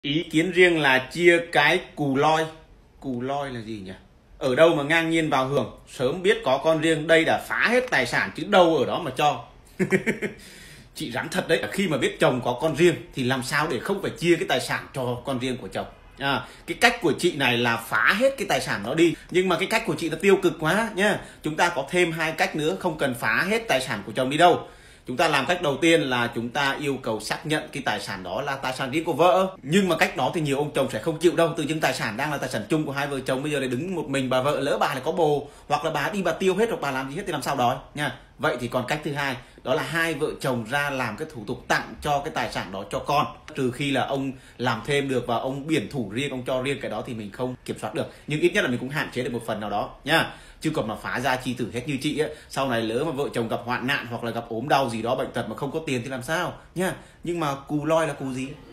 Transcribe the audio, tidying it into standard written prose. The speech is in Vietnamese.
Ý kiến riêng là chia cái cù loi. Cù loi là gì nhỉ? Ở đâu mà ngang nhiên vào hưởng, sớm biết có con riêng đây đã phá hết tài sản chứ đâu ở đó mà cho. Chị rắn thật đấy, khi mà biết chồng có con riêng thì làm sao để không phải chia cái tài sản cho con riêng của chồng. Cái cách của chị này là phá hết cái tài sản đó đi. Nhưng mà cái cách của chị nó tiêu cực quá nhá. Chúng ta có thêm hai cách nữa, không cần phá hết tài sản của chồng đi đâu. Chúng ta làm cách đầu tiên là chúng ta yêu cầu xác nhận cái tài sản đó là tài sản riêng của vợ. Nhưng mà cách đó thì nhiều ông chồng sẽ không chịu đâu. Tự dưng tài sản đang là tài sản chung của hai vợ chồng, bây giờ lại đứng một mình bà vợ, lỡ bà lại có bồ hoặc là bà đi bà tiêu hết hoặc bà làm gì hết thì làm sao đòi nha. Vậy thì còn cách thứ hai, đó là hai vợ chồng ra làm cái thủ tục tặng cho cái tài sản đó cho con. Trừ khi là ông làm thêm được và ông biển thủ riêng, ông cho riêng, cái đó thì mình không kiểm soát được. Nhưng ít nhất là mình cũng hạn chế được một phần nào đó nha. Chứ còn mà phá ra chi tử hết như chị ấy, sau này lỡ mà vợ chồng gặp hoạn nạn hoặc là gặp ốm đau gì đó, bệnh tật mà không có tiền thì làm sao nha. Nhưng mà cù loi là cù gì?